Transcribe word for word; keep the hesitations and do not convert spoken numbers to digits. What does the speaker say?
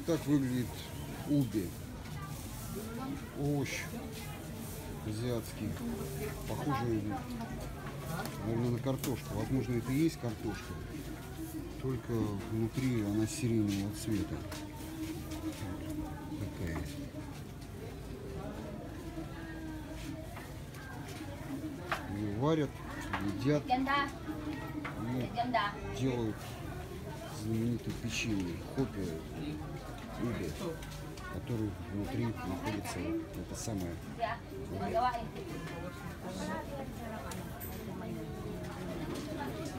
Вот так выглядит уби. Овощ азиатский. Похоже, наверное, на картошку. Возможно, это и есть картошка. Только внутри она сиреневого цвета. Такая. Ее варят, едят и делают знаменитое печенье хопи уби, который внутри находится это самое.